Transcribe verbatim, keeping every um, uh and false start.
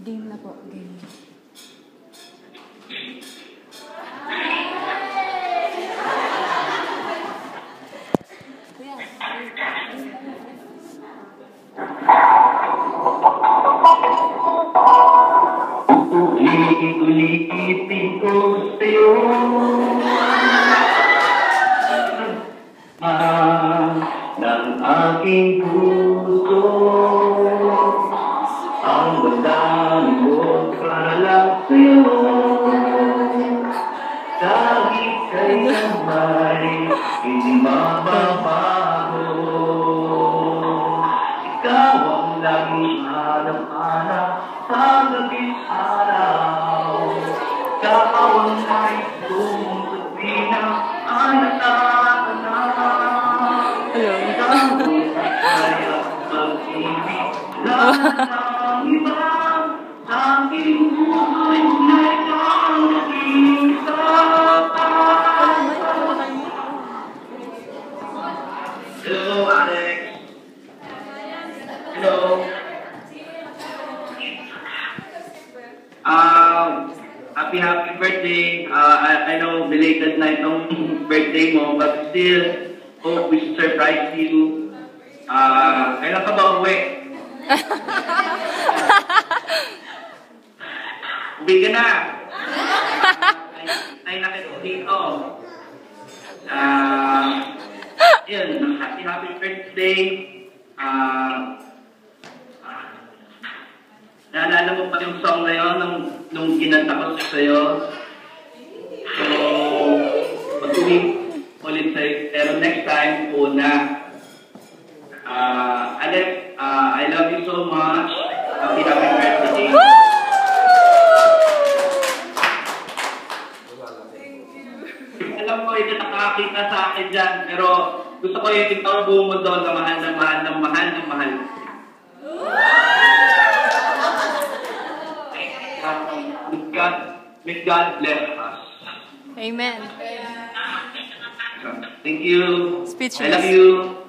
Game na po, game. Ulit-ulitin ko sa'yo ah, ng aking puso ang bandang ko para lang sa'yo kahit kailan may hindi mababago ikaw ang laging hanap-hanap sa gabi't araw ikaw ang nais kong sabihin na ang natatanaw ikaw ang kaya pag-ibig lahat ng iba sa aking puso'y na ikaw ang nag-iisa. Hello, Alex. Hello. Um, happy, happy birthday. Uh, I, I know belated na itong birthday mo, but still, hope we surprise you. Uh, kailan ka ba uwi? Uwi ka na. Ay, nakita dito. Uh, yun, happy, happy birthday. Uh, Naalala mo pa yung song na yun nung, nung kinanta ko sa'yo? So, mag-uwi ulit sa'yo. Pero next time, una. Uh, Alex, uh, I love you so much. Happy, happy birthday. Alam ko, hindi nakakakita sa akin dyan. Pero gusto ko yung ikaw buong mundo na mahal na mahal na mahal na mahal. God, may God bless us. Amen. Thank you. Speechless. I love you.